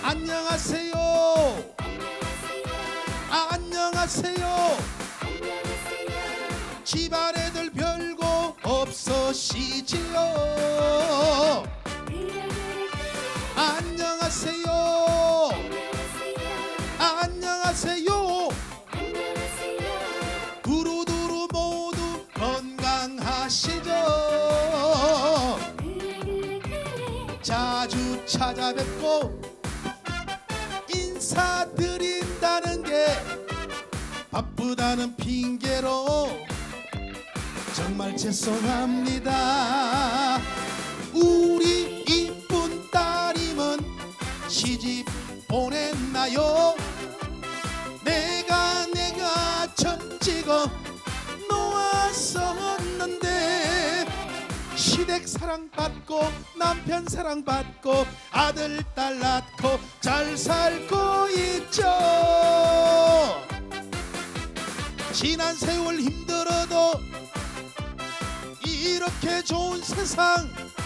안녕하세요. 안녕하세요. 집안 애들 별거 없으시지요. 안녕하세요. 안녕하세요. 두루두루 모두 건강하시죠. 자주 찾아뵙고 인사드린다는 게 바쁘다는 핑계로 정말 죄송합니다. 우리 이쁜 따님은 시집 보냈나요? 내가 점 찍어 놓았었는데 시댁 사랑받고 남편 사랑받고 아들 딸 낳고 잘 살고 있죠. 지난 세월 힘들어도 이렇게 좋은 세상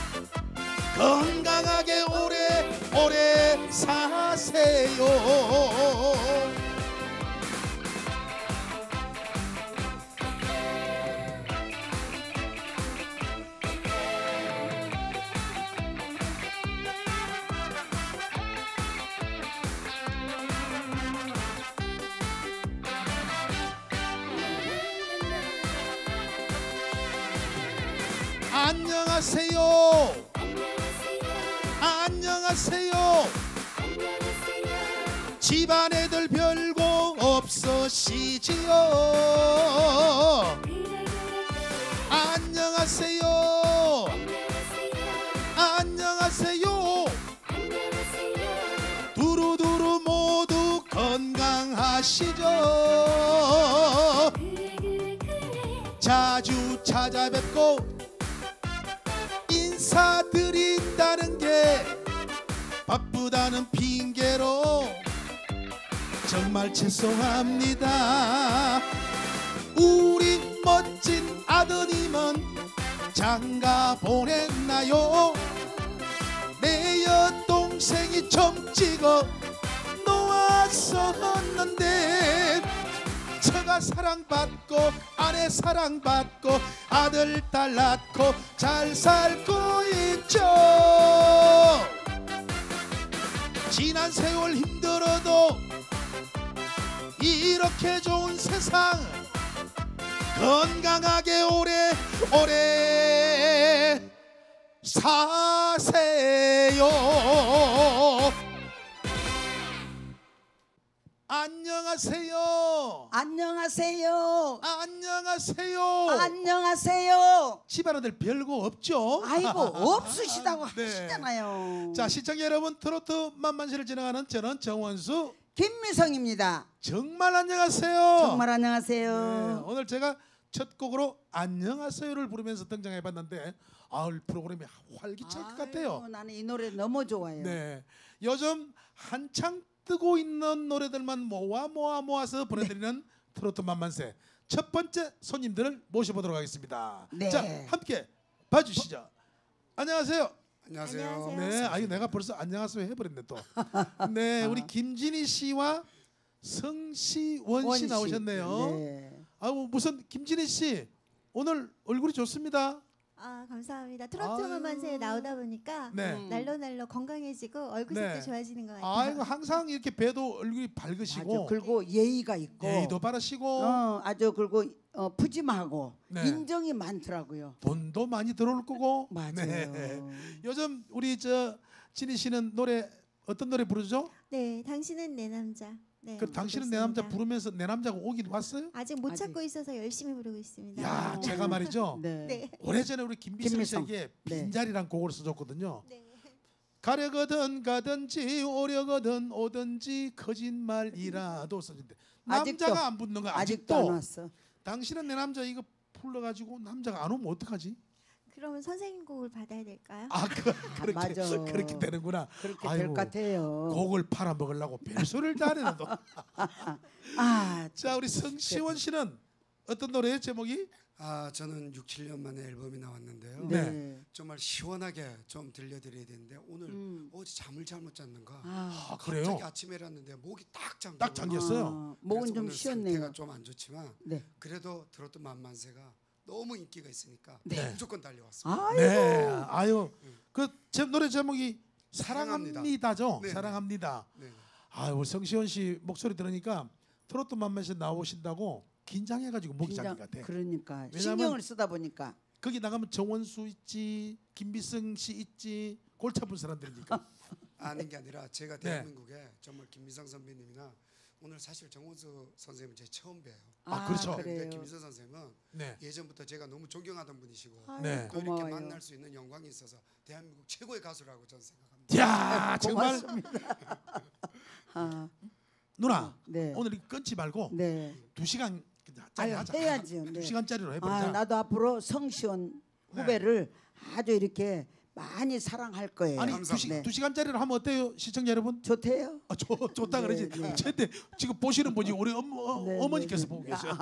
건강하게 오래오래 사세요. 안녕하세요. 안녕하세요. 집안 애들 별거 없으시지요. 안녕하세요. 안녕하세요. 두루두루 모두 건강하시죠. 자주 찾아뵙고 인사드린다는 게 바쁘다는 핑계로 정말 죄송합니다. 우리 멋진 아드님은 장가 보냈나요? 내 여동생이 점 찍어 놓았었는데 처가 사랑받고 아내 사랑받고 아들 딸 낳고 잘 살고 있죠. 지난 세월 힘들어도 이렇게 좋은 세상 건강하게 오래오래 사세요. 안녕하세요. 안녕하세요. 안녕하세요. 안녕하세요. 집안아들 별거 없죠? 아이고 없으시다고 네. 하시잖아요. 자, 시청자 여러분, 트로트 만만시를 진행하는 저는 정원수 김미성입니다. 정말 안녕하세요. 정말 네, 안녕하세요. 오늘 제가 첫 곡으로 안녕하세요를 부르면서 등장해봤는데 프로그램이 활기찰 것 같아요. 아이고, 나는 이 노래 너무 좋아요. 네, 요즘 한창 뜨고 있는 노래들만 모아서 보내드리는 트로트 만만세 첫 번째 손님들을 모셔보도록 하겠습니다. 네. 자, 함께 봐주시죠. 안녕하세요. 안녕하세요. 네, 내가 벌써 안녕하세요 해버렸네 또. 네, 우리 김진희 씨와 성시원 씨 나오셨네요. 네. 무슨 김진희 씨 오늘 얼굴이 좋습니다. 아, 감사합니다. 트로트 만만세에 나오다 보니까 네. 날로 건강해지고 얼굴색도 네. 좋아지는 것 같아요. 항상 이렇게 배도 얼굴이 밝으시고 아주 그리고 예의가 있고 예의도 바르시고 아주 그리고 푸짐하고 네. 인정이 많더라고요. 돈도 많이 들어올 거고. 맞아요. 네. 요즘 우리 진희 씨는 노래 어떤 노래 부르죠? 네, 당신은 내 남자. 네, 당신은 부르고 내 남자 있습니다. 부르면서 내 남자가 오긴 왔어요? 아직 못 아직. 찾고 있어서 열심히 부르고 있습니다. 야, 제가 말이죠. 네. 네. 오래전에 우리 김미성 김미성. 씨에게 네. 빈자리란 곡을 써줬거든요. 네. 가려거든 가든지 오려거든 오든지 거짓말이라도 써준대. 남자가 아직도. 안 붙는 거 아직도 안 아직도. 왔어. 당신은 내 남자 이거 불러가지고 남자가 안 오면 어떡하지? 그러면 선생님 곡을 받아야 될까요? 그렇게 맞아. 그렇게 되는구나. 그렇게 아이고, 될 것 같아요. 곡을 팔아 먹으려고 별소리를 다 하네 너. 아, 자, 우리 성시원 씨는 어떤 노래의 제목이? 저는 6, 7년 만에 앨범이 나왔는데요. 네. 정말 시원하게 좀 들려드려야 되는데 오늘 어제 잠을 잘못 잤는가. 아, 그래요? 갑자기 아침에 일어났는데 목이 딱 잠겨. 딱 잠겼어요. 목은 좀 상태가 쉬었네요. 좀 안 좋지만 네. 그래도 트로트 만만세가 너무 인기가 있으니까 네. 무조건 달려왔습니다. 아이고. 네. 아유. 그 노래 제목이 사랑합니다. 사랑합니다죠. 네, 네. 사랑합니다. 네. 아유, 성시원 씨 목소리 들으니까 트로트 만만세 나오신다고 긴장해가지고 목이 잠긴 것 같아. 그러니까 왜냐면- 신경을 쓰다 보니까 거기 나가면 정원수 있지, 김비성 씨 있지, 골치 아픈 사람들이니까. 아닌 게 아니라 제가 네. 대한민국에 정말 김미성 선배님이나 오늘 사실 정원수 선생님은 제 처음 뵈요. 아, 그렇죠. 근데 그래요. 김미성 선생님은 네. 예전부터 제가 너무 존경하던 분이시고 아유, 네. 또 이렇게 고마워요. 만날 수 있는 영광이 있어서 대한민국 최고의 가수라고 저는 생각합니다. 야, 정말 아, 누나 네. 오늘 끊지 말고 네. 2시간 아유, 하자. 해야죠. 네. 2시간짜리로 해보자. 나도 앞으로 성시원 네. 후배를 아주 이렇게 많이 사랑할 거예요. 아니 감사합니다. 네. 2시간짜리로 하면 어때요, 시청자 여러분? 좋대요. 좋다 네, 그러지. 네. 근데 지금 보시는 분이 우리 네, 어머니께서 네, 보고 네. 계셔요.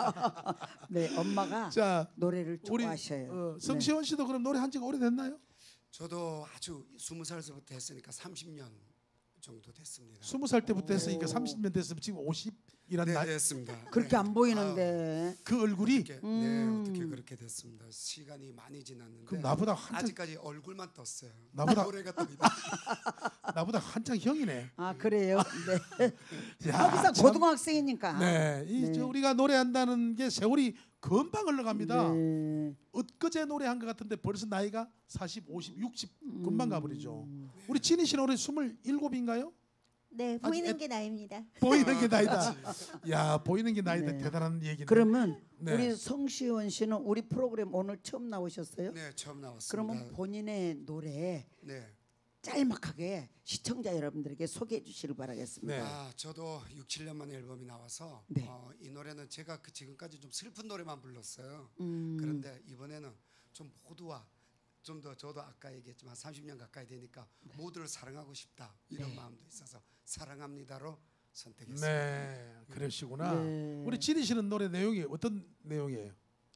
네, 엄마가 자, 노래를 우리 좋아하셔요. 성시원 씨도 그럼 노래 한 지가 오래됐나요? 저도 아주 20살서부터 했으니까 30년 정도 됐습니다. 20살 때부터 했으니까 오. 30년 됐으면 지금 50이란 네, 날. 됐습니다. 그렇게 네. 안 보이는데. 그 얼굴이 어떻게, 네, 어떻게 그렇게 됐습니다. 시간이 많이 지났는데 그럼 나보다 한창 아직까지 얼굴만 떴어요. 나보다- 노래가 떴다. 나보다 한창 형이네. 아 그래요. 네. 야, 거기서 참. 고등학생이니까. 네, 네. 우리가 노래한다는 게 세월이 금방 흘러갑니다. 네. 엊그제 노래한 것 같은데 벌써 나이가 40, 50, 60 음. 금방 가버리죠. 우리 진희 씨는 올해 27인가요? 네, 아직 보이는 게 나입니다. 보이는 게 나이다. 야, 보이는 게 나이다. 네. 대단한 얘기네. 그러면 네. 우리 성시원 씨는 우리 프로그램 오늘 처음 나오셨어요? 네, 처음 나왔습니다. 그러면 본인의 노래 네. 짤막하게 시청자 여러분들에게 소개해 주시길 바라겠습니다. 네. 저도 6, 7년 만에 앨범이 나와서 네. 이 노래는 제가 지금까지 좀 슬픈 노래만 불렀어요. 음. 그런데 이번에는 좀 모두와 좀 더 저도 아까 얘기했지만 30년 가까이 되니까 모두를 사랑하고 싶다 이런 네. 마음도 있어서 사랑합니다로 선택했습니다. 네, 그러시구나. 네. 우리 진희 씨는 노래 내용이 어떤 내용이에요?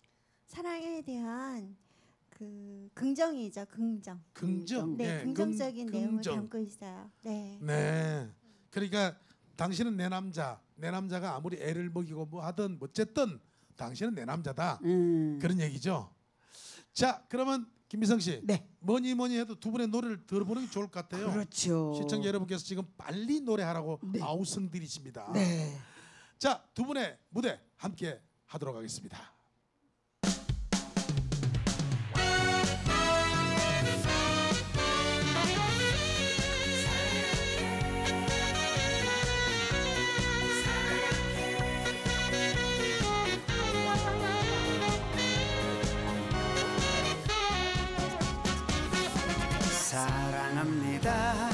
사랑에 대한 그 긍정이죠, 긍정. 긍정. 네, 네, 긍정적인 내용을 긍정. 담고 있어요. 네. 네. 그러니까 당신은 내 남자. 내 남자가 아무리 애를 먹이고 뭐 하든 어쨌든 당신은 내 남자다. 그런 얘기죠. 자, 그러면 김미성 씨, 네. 뭐니 해도 두 분의 노래를 들어보는 게 좋을 것 같아요. 그렇죠. 시청자 여러분께서 지금 빨리 노래하라고 네. 아우성들이십니다. 네. 자, 두 분의 무대 함께 하도록 하겠습니다. 사랑합니다.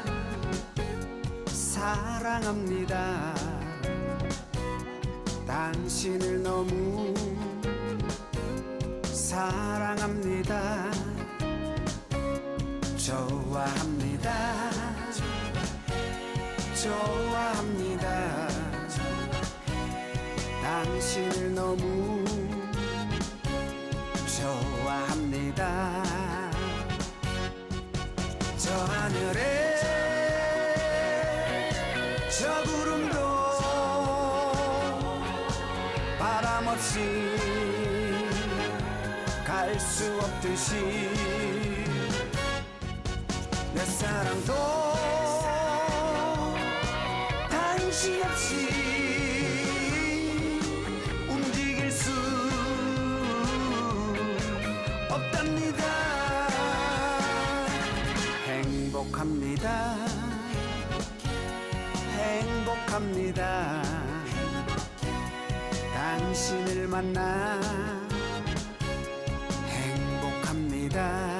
사랑합니다. 당신을 너무 사랑합니다. 좋아합니다. 좋아합니다. 당신을 너무 좋아합니다. 저 하늘에 저 구름도 바람 없이 갈 수 없듯이 내 사랑도 당신 없이 움직일 수 없답니다. 행복합니다. 행복합니다. 당신을 만나 행복합니다.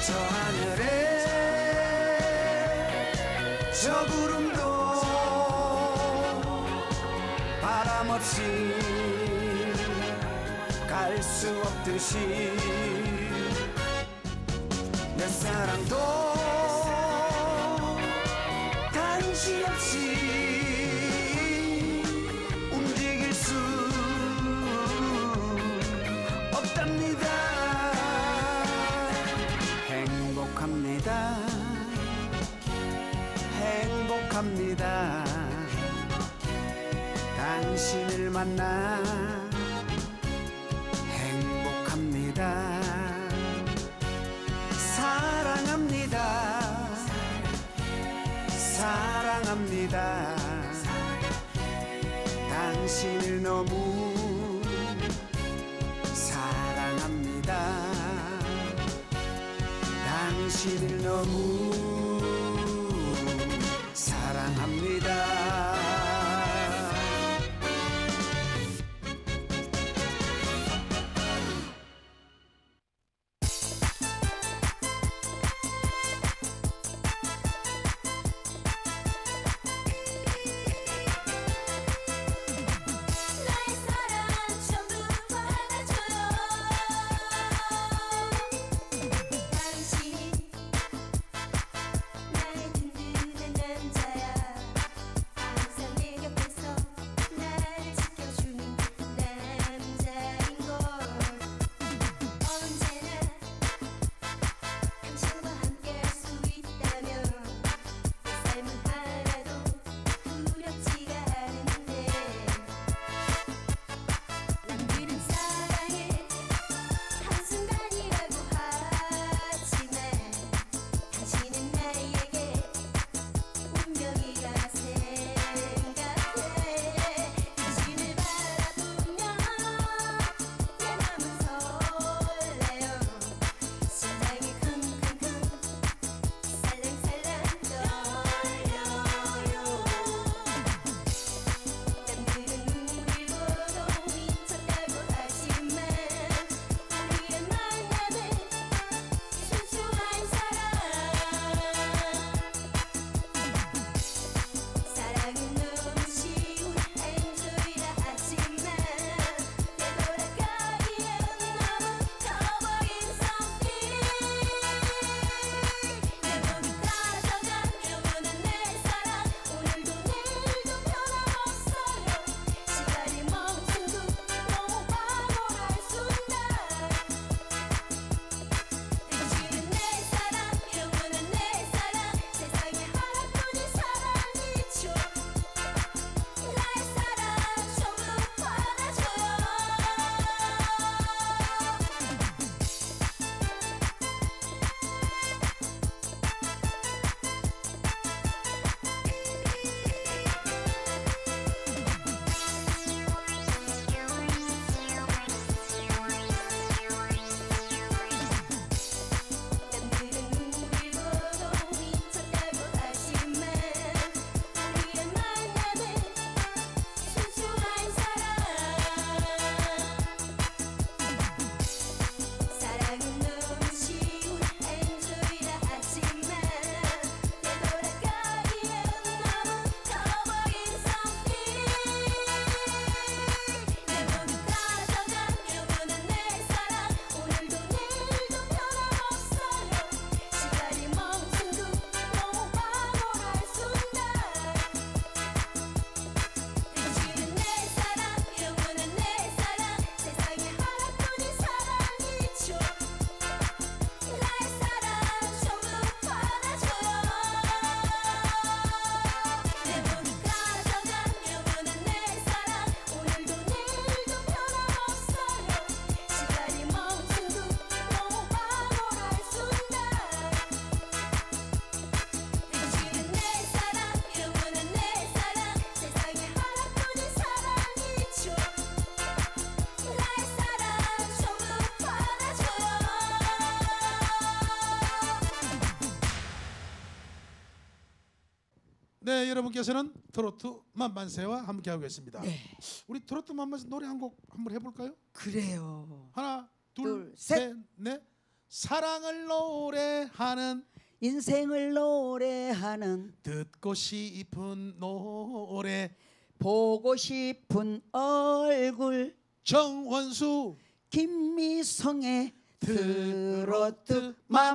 저 하늘에 저 구름도 바람 없이 갈 수 없듯이 내 사랑도 당신 없이 움직일 수 없답니다. 행복합니다. 행복합니다. 당신을 만나 행복합니다. 사랑합니다. 사랑합니다. 당신을 너무 사랑합니다. 당신을 너무 사랑합니다. 나의 사랑 전부 받아줘요. 당신이 나의 든든한 남자야. 항상 내 곁에서 나를 지켜주는 남자인걸. 언제나 당신과 함께할 수 있다면 내 삶은 하나도 두렵지가 않은데. 남들은 사랑을 한순간이라고 하지만 당신은 나에게 운명이라 생각해. 당신을 바라보면 내 맘은 설레요. 심장이 쿵쿵쿵 살랑살랑 떨려요. 남들은 우릴 보고 미쳤다고 하지만 우리의 만남은 순수한 사랑. 사랑은 너무 쉬운 엔조이라 하지만 되돌아가기엔 너무 커버린 something. 내 몸이 가져간 영원한 내 사랑. 오늘도 내일도 변함없어요. 시간이 멈춘 듯 너무 황홀할 순간. 당신은 내 사랑, 영원한 내 사랑. 세상에 하나뿐인 사랑이죠. 나의 사랑 전부 받아줘요. 남들은 우릴 보고 미쳤다고 하지만 우리의 만남은 순수한 사랑. 사랑은 너무 쉬운 엔조이라 하지만 되돌아가기엔 너무 커버린 something. 내 몸이 가져간 영원한 내 사랑. 오늘도 내일도 변함없어요. 시간이 멈춘 듯 너무 황홀할 순간. 당신은 내 사랑, 영원한 내 사랑. 세상에 하나뿐인 사랑이죠. 나의 사랑 전부 받아줘요. 내 몸이 가져간 영원한 내 사랑. 오늘도 내일도 변함없어요. 시간이 멈춘 듯 너무 황홀할 순간. 당신은 내 사랑, 영원한 내 사랑. 세상에 하나뿐인 사랑이죠. 나의 사랑 전부 받아줘요. 네, 여러분께서는 트로트 만만세와 함께하고 계십니다. 우리 트로트 만만세 노래 한 곡 한번 해볼까요? 그래요. 하나, 둘, 둘, 셋. 셋, 넷. 사랑을 노래하는 인생을 노래하는 듣고 싶은 노래 보고 싶은 얼굴 정원수 김미성의 트로트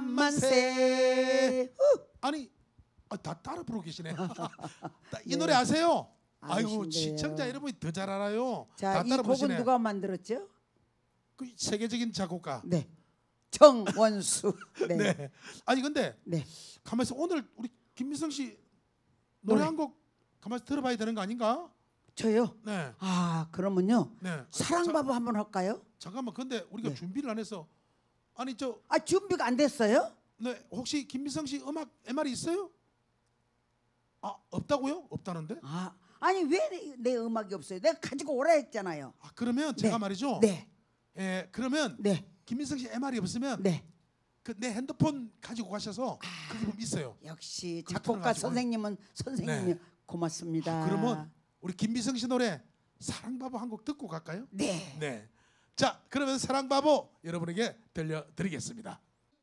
만만세. 아니 다 따라 부르고 계시네. 이 노래 아세요? 아이고 아시는데요. 시청자 여러분이 더 잘 알아요. 자, 다 이 따라 곡은 부르시네. 누가 만들었죠? 그 세계적인 작곡가. 네, 정원수. 네, 네. 네. 아니 근데 가만히 있어. 오늘 우리 김미성 씨 노래 노래. 한 곡 가만히 있어 들어봐야 되는 거 아닌가? 저요. 네. 아, 그러면요. 네. 사랑바보 한번 할까요? 잠깐만. 근데 우리가 네. 준비를 안 해서 아니 아, 준비가 안 됐어요? 네, 혹시 김미성 씨 음악 MR이 있어요? 아, 없다고요? 없다는데? 아, 아니 왜 내 음악이 없어요? 내가 가지고 오라 했잖아요. 아, 그러면 제가 네. 말이죠. 네, 예, 그러면 네, 김민성 씨 MR이 없으면 네. 그 내 핸드폰 가지고 가셔서 그게 좀 있어요. 역시 그걸 작곡가 틀어가지고. 선생님은 선생님이 네. 고맙습니다. 아, 그러면 우리 김미성 씨 노래 사랑바보 한 곡 듣고 갈까요? 네. 네. 자, 그러면 사랑바보 여러분에게 들려드리겠습니다.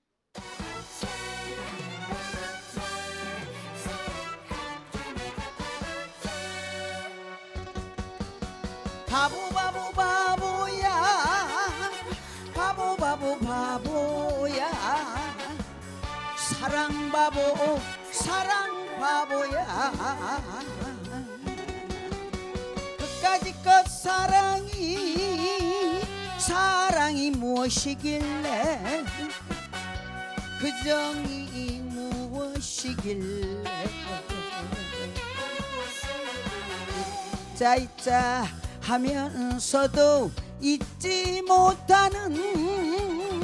바보 바보 바보야, 바보 바보 바보야, 사랑 바보 사랑 바보야. 그까짓 것 사랑이 무엇이길래, 그 정이 무엇이길래. 있자 하면서도 잊지 못하는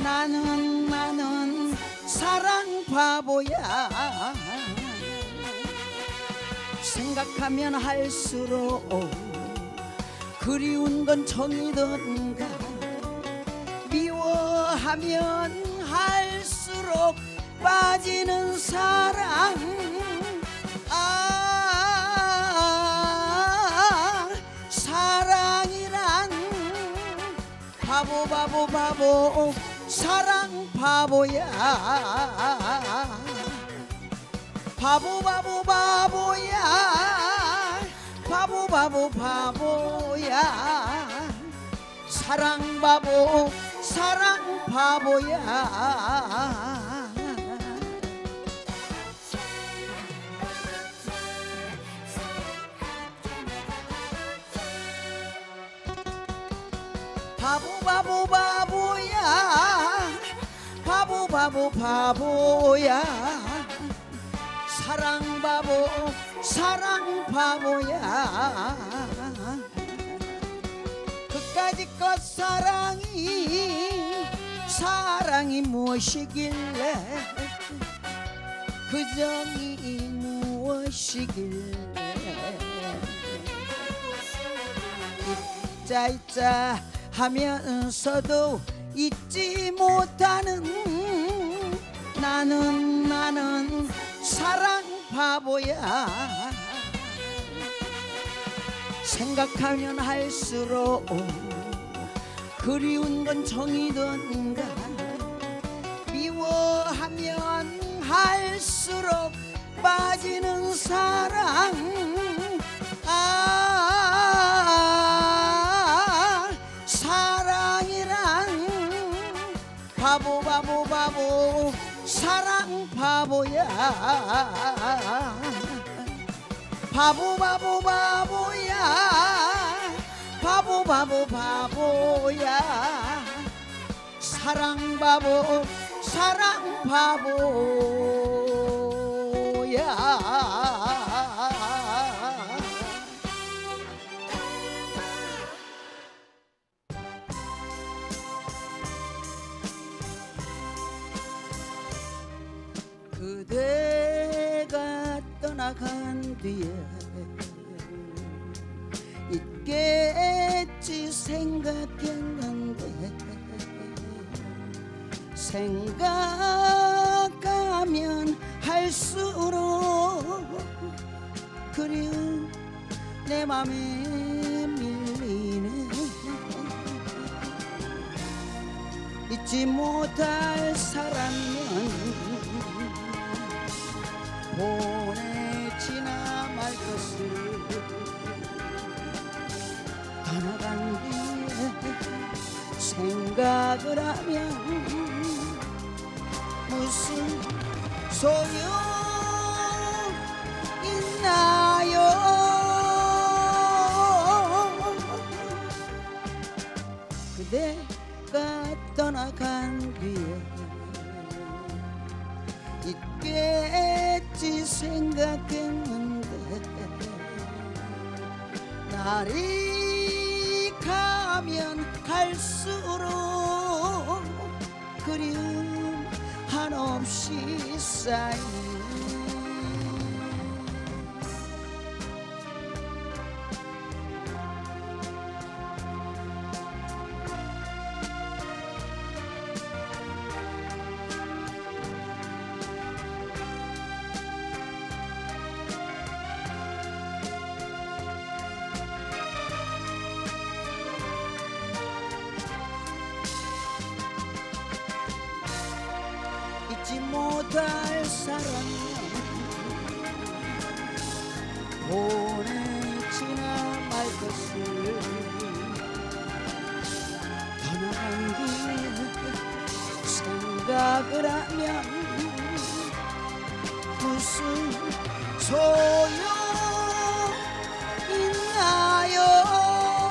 나는 사랑 바보야. 생각하면 할수록 그리운 건 정이던가, 미워하면 할수록 빠지는 사랑. 사랑이란 바보 바보 바보 사랑 바보야. 바보 바보 바보야, 바보 바보 바보야, 사랑 바보 사랑 바보야. 바보 바보 바보야, 바보 바보 바보야, 사랑 바보 사랑 바보야. 그까짓 것 사랑이 무엇이길래, 그 정이 무엇이길래. 있자 하면서도 잊지 못하는 나는 사랑 바보야. 생각하면 할수록 그리운 건 정이던가, 미워하면 할수록 빠지는 사랑. 사랑이란 바보 바보 바보 사랑 바보야. 바보 바보 바보야, 바보 바보 바보야, 사랑 바보 사랑 바보야. 그대가 떠나간 뒤에 있겠지 생각했는데, 생각하면 할수록 그리운 내 맘에 밀리네. 잊지 못할 사람이면 보내지나 말 것을 떠나간 뒤에 생각을 하면 무슨 소용 있나요? 그대가 떠나간 뒤에 있겠지 생각했는데 날이 가면 갈수록 그리움 한없이 쌓이네. 잊지 못할 사람이면 보내지나 말 것을 떠나간 뒤에 생각을 하면 무슨 소용 있나요?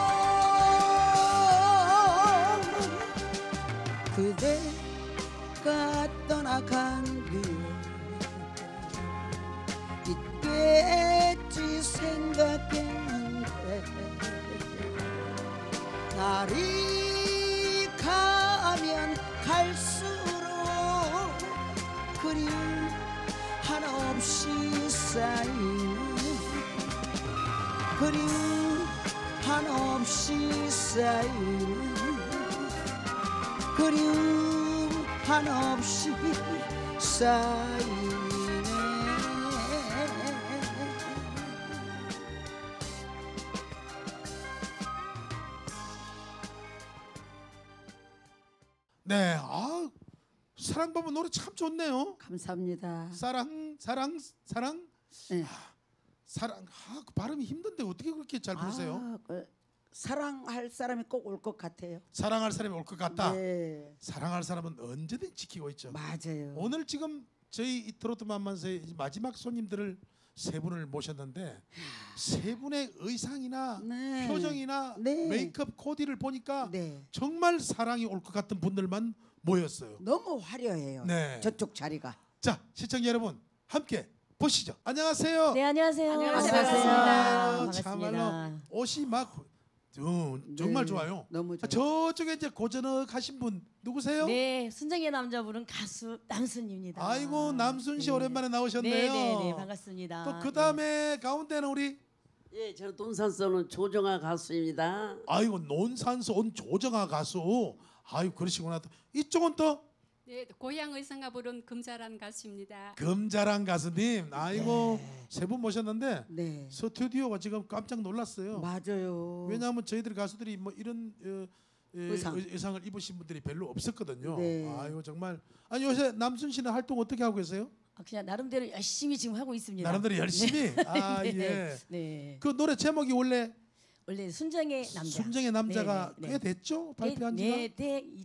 그대가 떠나간 뒤에 있겠지 생각했는데 날이 가면 갈수록 그리움 한없이 쌓이네. 그리움 한없이 쌓이네. 그리움 한없이 쌓이네. 네, 사랑법은 노래 참 좋네요. 감사합니다. 사랑 네. 사랑. 그 발음이 힘든데 어떻게 그렇게 잘 부르세요? 사랑할 사람이 꼭 올 것 같아요. 사랑할 사람이 올 것 같다. 네, 사랑할 사람은 언제든 지키고 있죠. 맞아요. 오늘 지금 저희 이 트로트 만만세의 마지막 손님들을 세 분을 모셨는데 세 분의 의상이나 네. 표정이나 네. 메이크업 코디를 보니까 네, 정말 사랑이 올 것 같은 분들만 모였어요. 너무 화려해요. 네. 저쪽 자리가. 자, 시청자 여러분 함께 보시죠. 안녕하세요. 네, 안녕하세요. 안녕하세요. 반갑습니다. 참말로 옷이 막 정말 네, 좋아요. 너무 좋아요. 저쪽에 이제 고전하신 분 누구세요? 네, 순정의 남자 부른 가수 남순입니다. 아이고 남순 씨 네. 오랜만에 나오셨네요. 네, 반갑습니다. 또 그 다음에 가운데는 우리 예, 저는 논산서는 조정아 가수입니다. 아이고 논산서 온 조정아 가수. 아이고 그러시구나. 이쪽은 또 네, 고향 의성가 부른 금자란 가수입니다. 금자랑 가수님. 아이고 세 분 모셨는데 네, 스튜디오가 지금 깜짝 놀랐어요. 맞아요. 왜냐하면 저희들 가수들이 뭐 이런 의상. 의상을 입으신 분들이 별로 없었거든요. 네. 아이고 정말. 아니 요새 남순 씨는 활동 어떻게 하고 계세요? 그냥 나름대로 열심히 지금 하고 있습니다. 나름대로 열심히. 아 네. 예. 네. 그 노래 제목이 원래 원래 순정의 남자. 순정의 남자가 네, 꽤 됐죠? 발표한 지가? 네,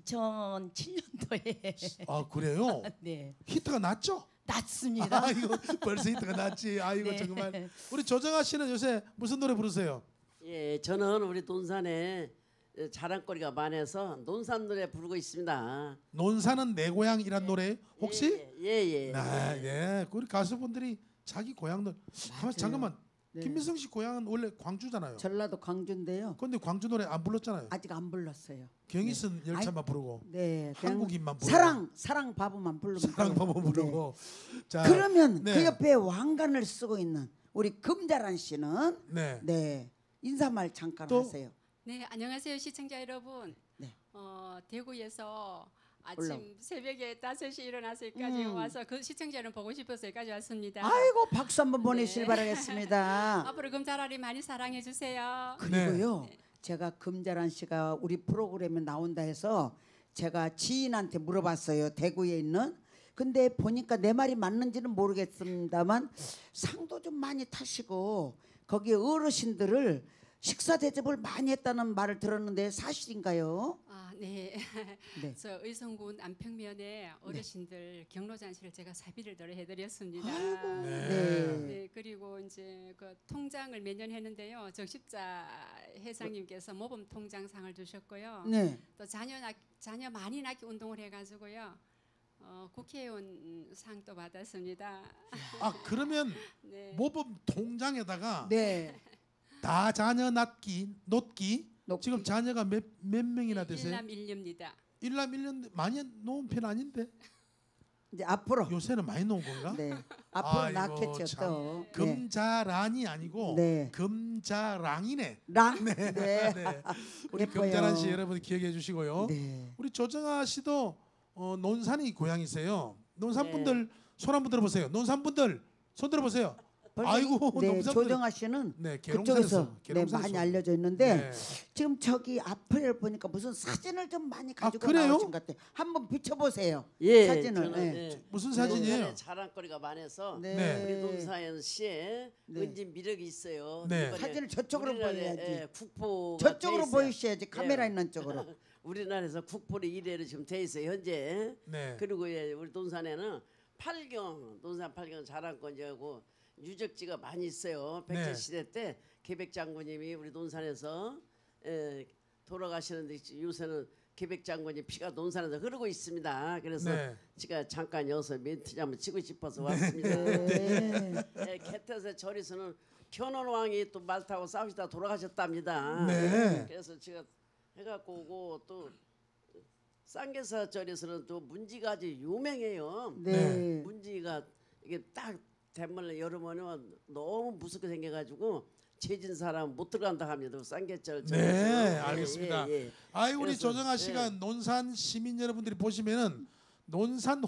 2007년도에. 아 그래요? 네. 히트가 났죠? 났습니다. 아이고 벌써 히트가 났지. 아이고 네. 정말. 우리 조정아 씨는 요새 무슨 노래 부르세요? 예, 저는 우리 논산에 자랑거리가 많아서 논산 노래 부르고 있습니다. 논산은 내 고향이란 노래 혹시? 예. 예. 우리 가수분들이 자기 고향 노래. 잠깐만. 네. 김민성 씨 고향은 원래 광주잖아요. 전라도 광주인데요. 근데 광주 노래 안 불렀잖아요. 아직 안 불렀어요. 경의선 열차만 부르고 네, 그냥 한국인만 부르고 사랑 바보만 부르면 사랑 돼요. 바보 부르고. 자, 네. 그러면 네. 그 옆에 왕관을 쓰고 있는 우리 금자란 씨는 네. 네, 인사말 잠깐 또? 하세요. 네, 안녕하세요 시청자 여러분. 네. 대구에서 올라오. 아침 새벽에 5시 일어나서 여기까지 와서 그 시청자를 보고 싶어서 여기까지 왔습니다. 아이고 박수 한번 네. 보내시길 바라겠습니다. 앞으로 금자라리 많이 사랑해 주세요. 그리고요, 제가 금자란 씨가 우리 프로그램에 나온다 해서 제가 지인한테 물어봤어요. 대구에 있는. 근데 보니까 내 말이 맞는지는 모르겠습니다만 상도 좀 많이 타시고 거기 어르신들을 식사 대접을 많이 했다는 말을 들었는데 사실인가요? 아, 네. 네. 저 의성군 안평면에 어르신들 경로잔치를 제가 사비를 들어 해드렸습니다. 네. 네, 그리고 이제 그 통장을 매년 했는데요. 적십자 회장님께서 모범 통장상을 주셨고요. 네. 또 자녀 많이 낳기 운동을 해가지고요. 국회의원 상도 받았습니다. 아 그러면 네. 모범 통장에다가 네. 다 자녀 낳기 놓기 놓기. 지금 자녀가 몇 명이나 되세요? 일남 일녀입니다. 일남 일년 많이 놓은 편 아닌데 이제 앞으로 요새는 많이 놓은 건가? 네. 앞으로 아이고, 낳겠죠 참. 또. 네. 금자란이 아니고 네. 금자랑이네. 랑. 네. 네. 네. 우리 예뻐요. 금자란 씨 여러분 기억해 주시고요. 네. 우리 조정아 씨도 논산이 고향이세요. 논산 네. 분들 손 한번 들어보세요. 논산 분들 손 들어보세요. 벌써 아이고 네, 논산 분들. 조정아 씨는 네, 그쪽에서 네, 많이 알려져 있는데 네. 지금 저기 앞을 보니까 무슨 사진을 좀 많이 가지고 그래요? 나오신 것 같아요. 한번 비춰보세요. 예, 사진을. 저는, 네. 예, 무슨 논산에 사진이에요? 자랑거리가 많아서 네. 우리 논산 시에 네. 은진 미력이 있어요. 네. 이번에 사진을 저쪽으로 우리나라에, 보여야지. 예, 국보가 저쪽으로 돼 있어요. 보이셔야지. 카메라 예. 있는 쪽으로. 우리나라에서 국보를 1회로 지금 돼 있어요 현재. 네. 그리고 예, 우리 논산에는 논산 8경 자랑권이하고 유적지가 많이 있어요. 네. 백제 시대 때 계백 장군님이 우리 논산에서 돌아가시는데 요새는 계백 장군님 피가 논산에서 흐르고 있습니다. 그래서 네. 제가 잠깐 여기서 멘트 한번 치고 싶어서 왔습니다. 네. 개태세 절에서는 견훤왕이 또 말 타고 싸우시다 돌아가셨답니다. 네. 그래서 제가 해갖고 오고 또 쌍계사 절에서는 또 문지가 아주 유명해요. 네. 문지가 이게 딱 대문을 열으면 너무 무섭게 생겨가지고 죄진 사람 못 들어간다 합니다. 쌍계절 절에서. 네, 알겠습니다. 예. 아이 우리 그래서, 조정아 씨가 예. 논산 시민 여러분들이 보시면은 논산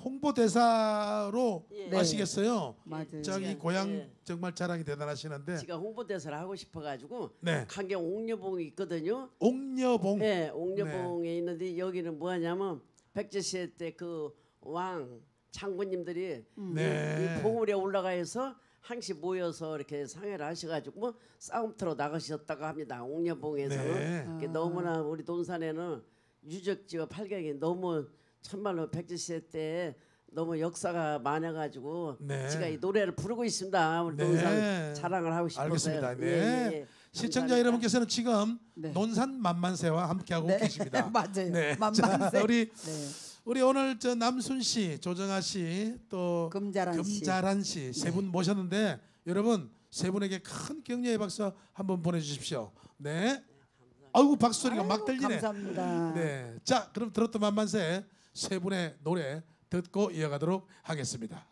홍보대사로 예. 아시겠어요? 맞아요. 저기 예. 고향 예. 정말 자랑이 대단하시는데. 제가 홍보대사를 하고 싶어가지고 네. 강경 옥녀봉이 있거든요. 옥녀봉. 네, 옥녀봉에 있는데 여기는 뭐하냐면 백제 시대 때 그 왕 장군님들이 네. 이 봉우리에 올라가서 항시 모여서 이렇게 상회를 하셔가지고 뭐 싸움터로 나가셨다고 합니다. 옥녀봉에서는. 네. 그게 너무나 우리 논산에는 유적지와 팔경이 너무 참말로 백제 시대 때 너무 역사가 많아가지고 네. 제가 이 노래를 부르고 있습니다. 우리 네. 논산 자랑을 하고 싶어서요. 알겠습니다. 네. 예. 시청자 감사합니다. 여러분께서는 지금 네. 논산 만만세와 함께하고 네. 계십니다. 맞아요. 네. 만만세. 자, 우리 네. 우리 오늘 저 남순 씨, 조정아 씨, 또 금자란 씨. 금자란 씨 세 분 모셨는데 여러분 세 분에게 큰 격려의 박수 한번 보내주십시오. 네. 아이고 박수 소리가 막 들리네. 감사합니다. 네. 자, 그럼 들었던 만만세 세 분의 노래 듣고 이어가도록 하겠습니다.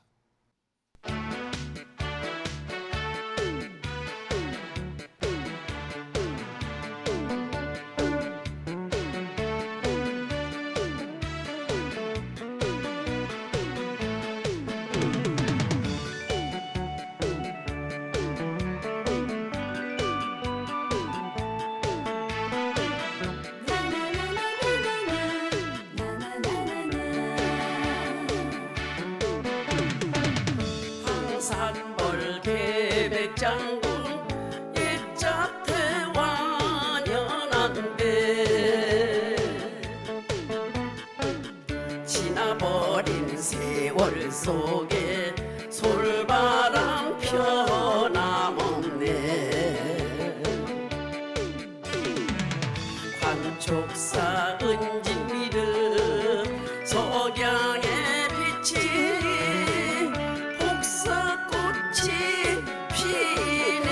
항산벌 계백장군 입자태 완연한데 지나버린 세월 속에 솔바람 편함없네. 관촉사 은진미르 석양에 비치니 복사꽃이 피네.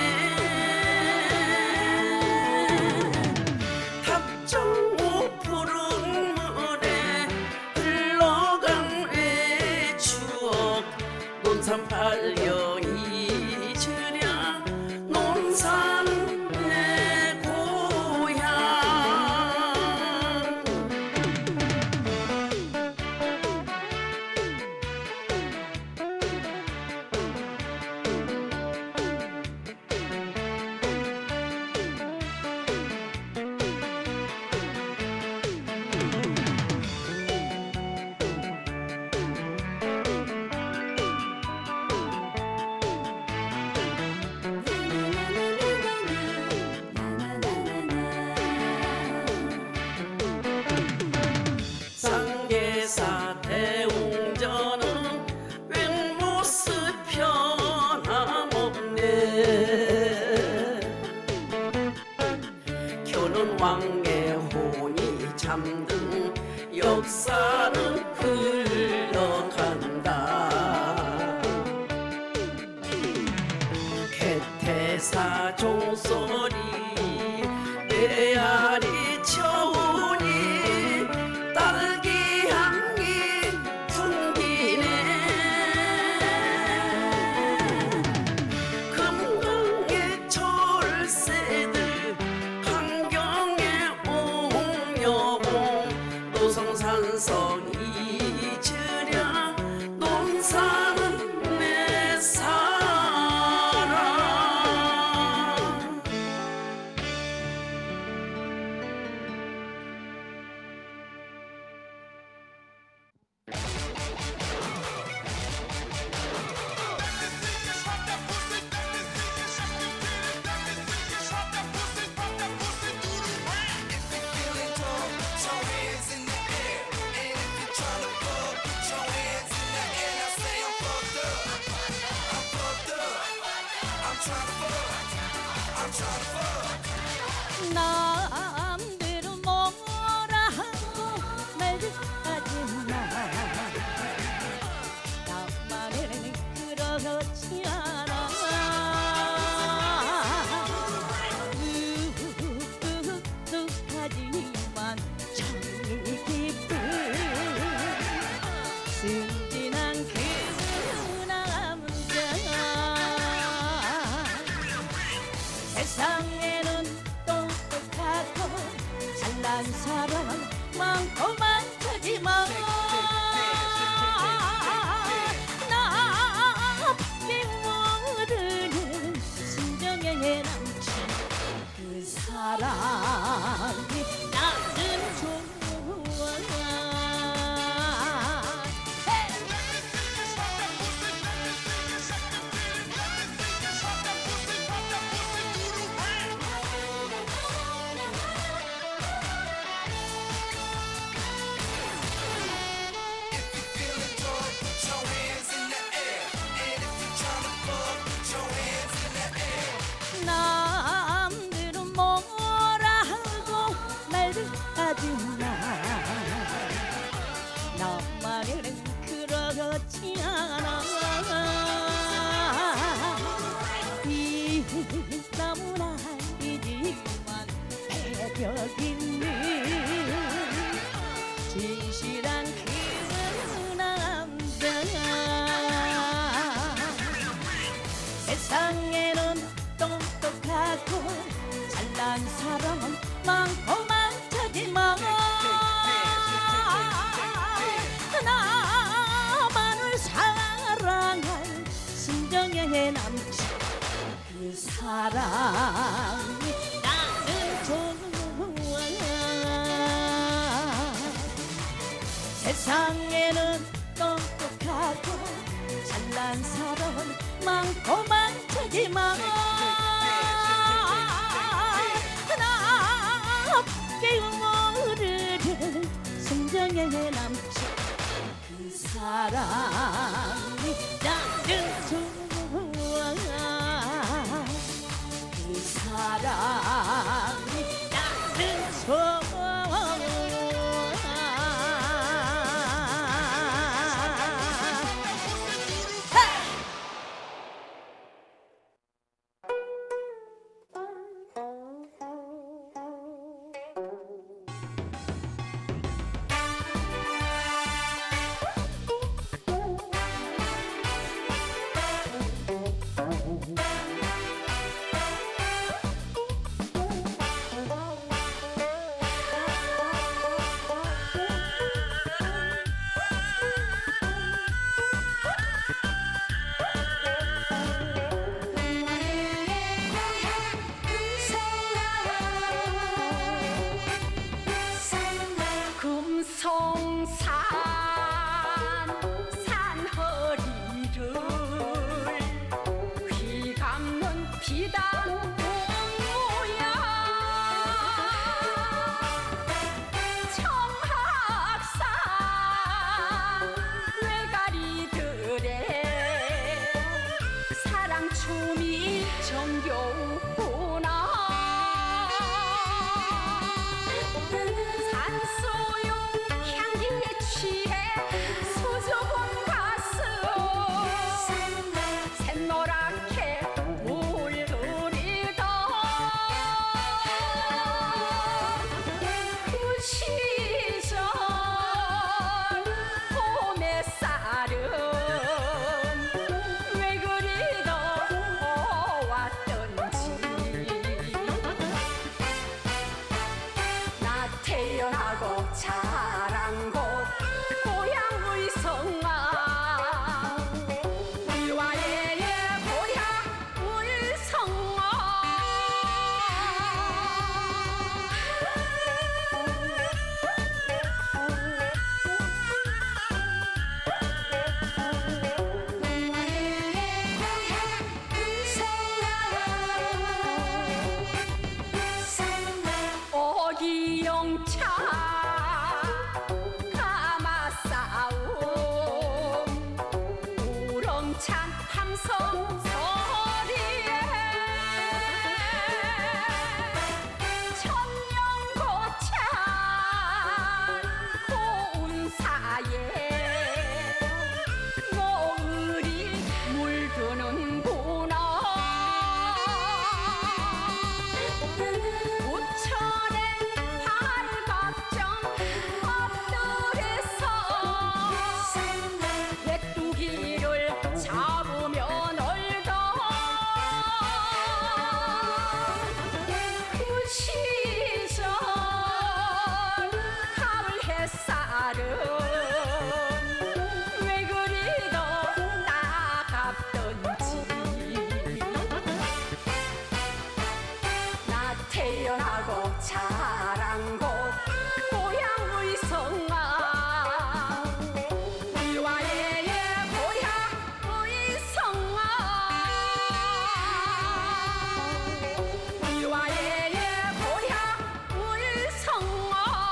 탑정호 푸른 물에 흘러간 왜 추억 역사는 흘러간다. 개태사 종소리 메아리 쳐오니 딸기 향기 풍기네. 금강의 철새들 환경의 옹여봉 노성산성 잊으랴 논사는 내 사랑. 남들은 뭐라 하고 말도 하지마. 나만은 그렇지 않아. 뚝뚝하지만 정이 깊은 순진한 그 남자. 세상에는 똑똑하고 잘난 사람 많고 많지만 나밖에 모르는 심정에 남친 그 사람이 나는 좋아. 남들은 뭐라 하고 말도 하지마. 나만은 그렇지 않아. 이 너무나 알지만 배벽 있는 진실한 그 남자. 세상에는 똑똑하고 잘난 사람은 많고 많지만 나만을 사랑할 심정에 남친 그 사람이 나는 좋아. 세상에는 똑똑하고 잘난 사람은 많고 많지만 나밖에 모르는 심정에 남친 그 사람이 나는 좋아. 그 사람이 나는 좋아. 산소용 향기 날은 왜 그리도 따갑던지 나 태어나고 자란 곳 고향 의성아 위와예의 고향 의성아 위와예의 고향 의성아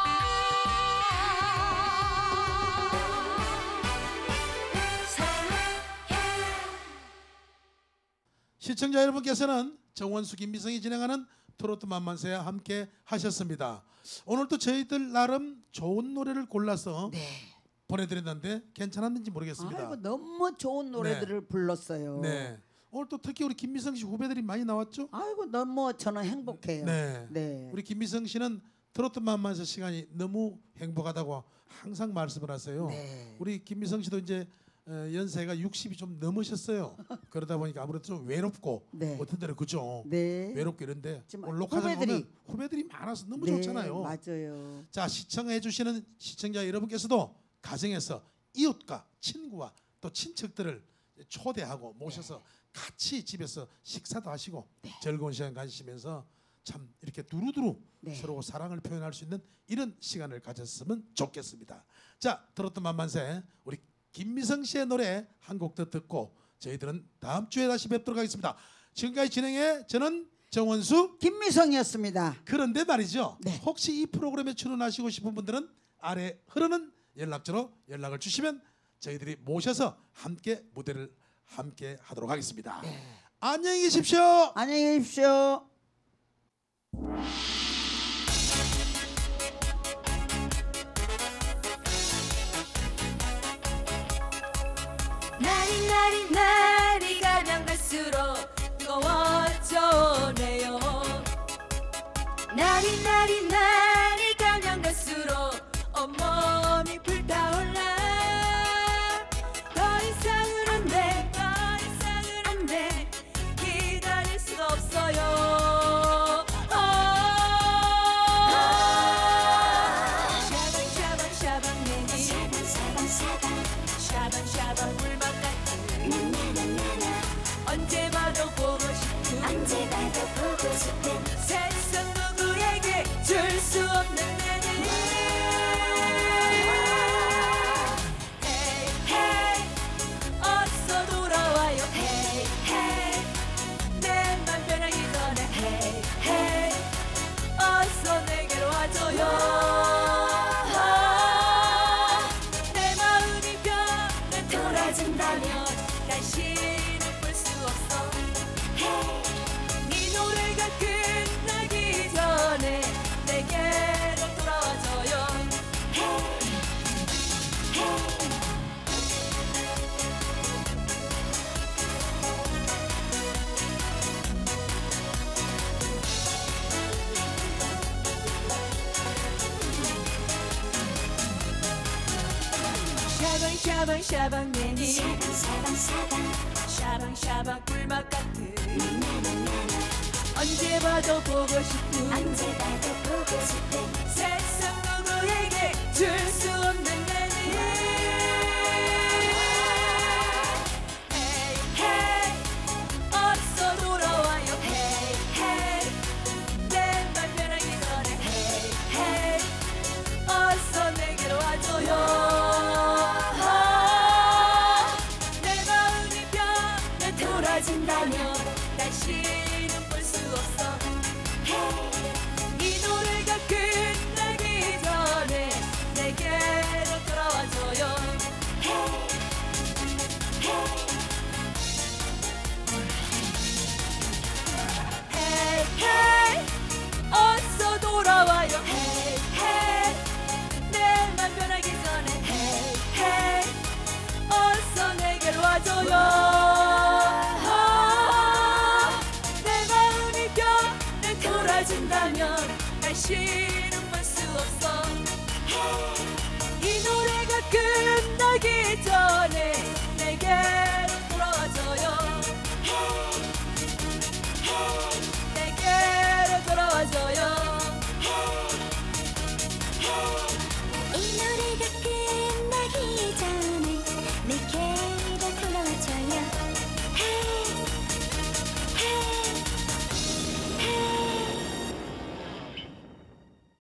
시청자 여러분께서는 정원수 김미성이 진행하는 트로트 만만세와 함께 하셨습니다. 오늘도 저희들 나름 좋은 노래를 골라서 보내드렸는데 괜찮았는지 모르겠습니다. 아이고 너무 좋은 노래들을 불렀어요. 네. 오늘 또 특히 우리 김미성 씨 후배들이 많이 나왔죠? 아이고 너무 저는 행복해요. 네. 네. 우리 김미성 씨는 트로트 만만세 시간이 너무 행복하다고 항상 말씀을 하세요. 네. 우리 김미성 씨도 이제 연세가 60이 좀 넘으셨어요. 그러다 보니까 아무래도 좀 외롭고 네. 어떤 데는 그죠? 네. 외롭고 이런데 지금 오늘 녹화장 후배들이- 오면 후배들이 많아서 너무 네, 좋잖아요. 맞아요. 자, 시청해 주시는 시청자 여러분께서도 가정에서 이웃과 친구와 또 친척들을 초대하고 모셔서 같이 집에서 식사도 하시고 즐거운 시간 가지시면서 참 이렇게 두루두루 네. 서로 사랑을 표현할 수 있는 이런 시간을 가졌으면 좋겠습니다. 자, 트로트 만만세 우리 김미성 씨의 노래 한 곡 더 듣고 저희들은 다음 주에 다시 뵙도록 하겠습니다. 지금까지 진행해 저는 정원수. 김미성이었습니다. 그런데 말이죠. 네. 혹시 이 프로그램에 출연하시고 싶은 분들은 아래 흐르는 연락처로 연락을 주시면 저희들이 모셔서 함께 무대를 함께 하도록 하겠습니다. 안녕히 계십시오. 안녕히 계십시오. 날이 가면 갈수록 뜨거워져네요. 날이 가면 갈수록 온몸이 불타올라. 더 이상은 안 돼 기다릴 수가 없어요. 샤방샤방 내니 샤방샤방 물만 같은 언제 봐도 보고 싶은 세상 누구에게 줄 수 없는 내니. Hey hey 어서 돌아와요. Hey hey 내 맘 변하기 전에. Hey hey 어서 내게로 와줘요. 내 마음이 변해 돌아진다면 다시는 볼 수 없어. 네 노래가 끝나기 전에 내게로 돌아와줘요. 샤방샤방 내니 샤방샤방 꿀맛 같은 언제 봐도 보고 싶은 세상 누구에게 줄 수 없는 내니. Hey hey 어서 돌아와요. Hey hey 내 맘 변하기 전에. Hey hey 어서 내게로 와줘요. 내 마음이 변해 돌아진다면 다시는 볼 수 없어. 이 노래가 끝나기 전에 내게로 돌아와줘요. Hey hey 어서 돌아와요. Hey hey 내 맘 변하기 전에. Hey hey 어서 내게로 와줘요. 내 마음이 변해 돌아진다면 다시